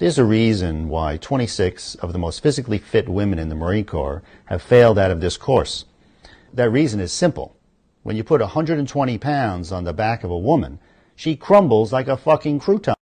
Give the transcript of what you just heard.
There's a reason why 26 of the most physically fit women in the Marine Corps have failed out of this course. That reason is simple. When you put 120 pounds on the back of a woman, she crumbles like a fucking crouton.